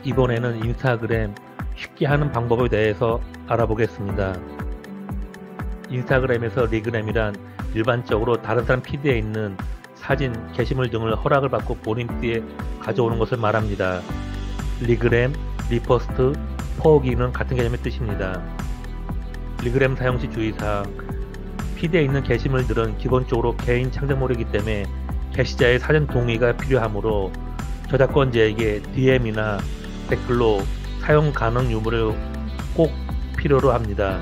이번에는 인스타그램 쉽게 하는 방법에 대해서 알아보겠습니다. 인스타그램에서 리그램이란 일반적으로 다른 사람 피드에 있는 사진, 게시물 등을 허락을 받고 본인 피드에 가져오는 것을 말합니다. 리그램, 리포스트, 포기는 같은 개념의 뜻입니다. 리그램 사용 시 주의사항: 피드에 있는 게시물들은 기본적으로 개인 창작물이기 때문에 게시자의 사전 동의가 필요하므로 저작권자에게 DM이나 댓글로 사용 가능 유무를 꼭 필요로 합니다.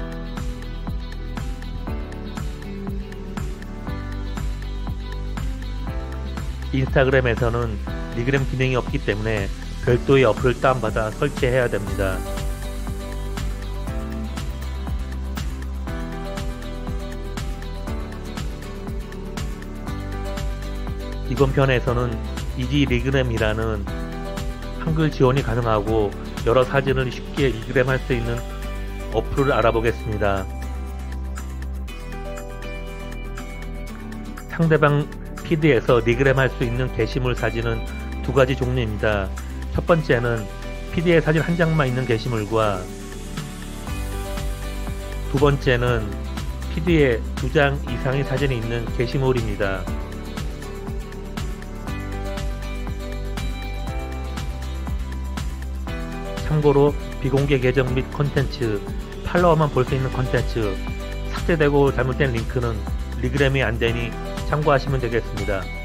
인스타그램에서는 리그램 기능이 없기 때문에 별도의 어플을 다운받아 설치해야 됩니다. 이번 편에서는 이지 리그램이라는 한글 지원이 가능하고 여러 사진을 쉽게 리그램할 수 있는 어플을 알아보겠습니다. 상대방 피드에서 리그램할 수 있는 게시물 사진은 두 가지 종류입니다. 첫 번째는 피드에 사진 한 장만 있는 게시물과 두 번째는 피드에 두 장 이상의 사진이 있는 게시물입니다. 참고로 비공개 계정 및 콘텐츠, 팔로워만 볼 수 있는 콘텐츠, 삭제되고 잘못된 링크는 리그램이 안되니 참고하시면 되겠습니다.